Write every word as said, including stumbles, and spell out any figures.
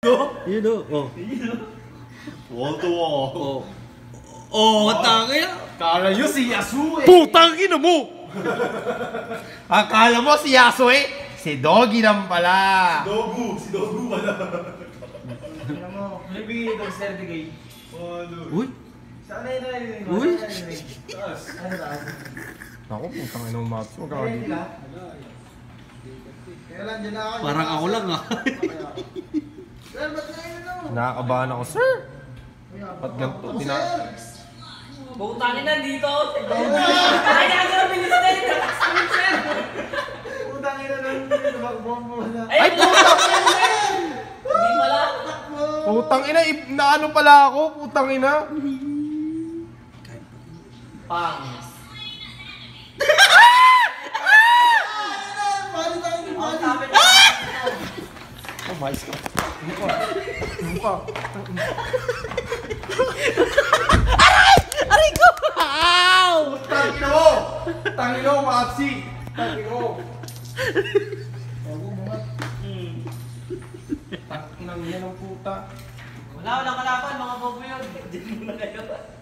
Yun o. Oh. Wall to wall. Oh. Oh, tangin. Kala nyo si Yasuo eh. Putang ina mo! Akala mo si Yasuo eh. Si Doggy lang pala. Si Dogu. Si Dogu pala. Ano mo? Bibigay ito sa certificate. Uy! Saan na yun narinig mo? Uy! Taas. Ano taas? Ako, putang inong maps mo. Ready ka? Kaya lang dyan na ako. Parang ako lang ah. Sir, ba't na yun ano? Nakakabahan ako, sir. Ba't ganito? Tina... Butangin na dito! Kaya ka na bilis na yun! Putang ina lang. Lumakbombo na. Ay, putang ina! Hindi pala! Putang ina, na ano pala ako? Putang ina. Pang! Pali tayo ni Ang Pali. sabi na! Oh, mais ka. Ano pa? Ano pa? Aray ko! Ow! Tangin mo! Tangin mo, Mapsi! Tangin mo! Tangin ang yan ang puta. Wala, walang kalaban, mga bobo yun. Diyan muna kayo.